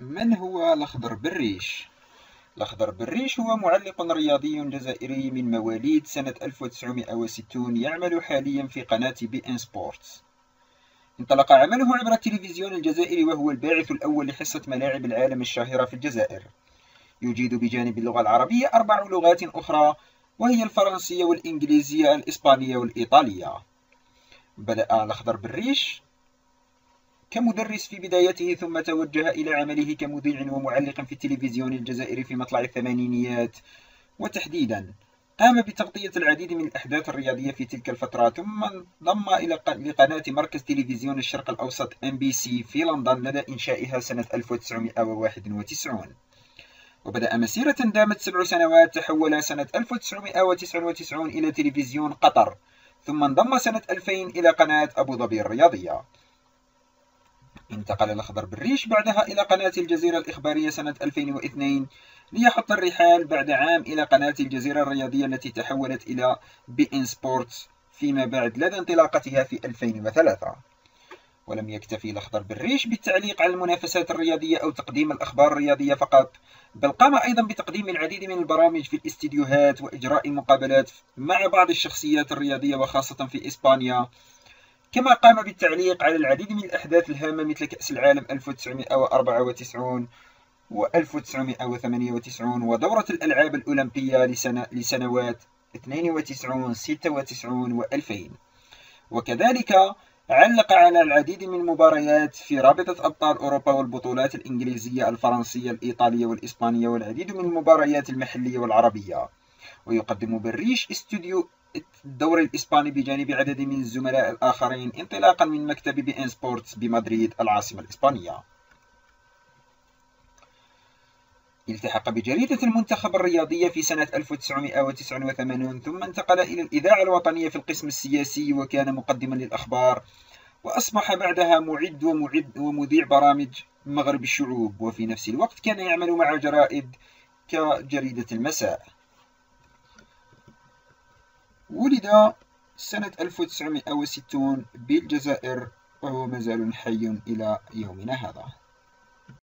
من هو الأخضر بالريش؟ الأخضر بالريش هو معلق رياضي جزائري من مواليد سنة 1960 يعمل حاليا في قناة بي إن سبورتس. انطلق عمله عبر التلفزيون الجزائري، وهو الباعث الأول لحصة ملاعب العالم الشاهرة في الجزائر. يجيد بجانب اللغة العربية 4 لغات أخرى، وهي الفرنسية والإنجليزية الإسبانية والإيطالية. بدأ الأخضر بالريش كمدرس في بدايته، ثم توجه إلى عمله كمذيع ومعلق في التلفزيون الجزائري في مطلع الثمانينيات، وتحديدا قام بتغطية العديد من الأحداث الرياضية في تلك الفترة، ثم انضم لقناة مركز تلفزيون الشرق الأوسط MBC في لندن لدى إنشائها سنة 1991. وبدأ مسيرة دامت 7 سنوات. تحول سنة 1999 إلى تلفزيون قطر، ثم انضم سنة 2000 إلى قناة أبو ظبي الرياضية. انتقل الأخضر بالريش بعدها إلى قناة الجزيرة الإخبارية سنة 2002 ليحط الرحال بعد عام إلى قناة الجزيرة الرياضية التي تحولت إلى بي إن سبورتس فيما بعد لدى انطلاقتها في 2003. ولم يكتفي الأخضر بالريش بالتعليق على المنافسات الرياضية أو تقديم الأخبار الرياضية فقط، بل قام أيضا بتقديم العديد من البرامج في الاستديوهات وإجراء مقابلات مع بعض الشخصيات الرياضية وخاصة في إسبانيا، كما قام بالتعليق على العديد من الأحداث الهامة مثل كأس العالم 1994 و 1998 ودورة الألعاب الأولمبية لسنوات 92 96 و 2000. وكذلك علق على العديد من المباريات في رابطة أبطال أوروبا والبطولات الإنجليزية الفرنسية الإيطالية والإسبانية والعديد من المباريات المحلية والعربية. ويقدم بالريش استوديو الدوري الإسباني بجانب عدد من الزملاء الآخرين، انطلاقا من مكتب بي إن سبورتس بمدريد العاصمة الإسبانية. التحق بجريدة المنتخب الرياضية في سنة 1989، ثم انتقل إلى الإذاعة الوطنية في القسم السياسي، وكان مقدما للأخبار، وأصبح بعدها معد ومذيع برامج مغرب الشعوب، وفي نفس الوقت كان يعمل مع جرائد كجريدة المساء. ولد سنة 1960 بالجزائر، وهو مازال حي إلى يومنا هذا.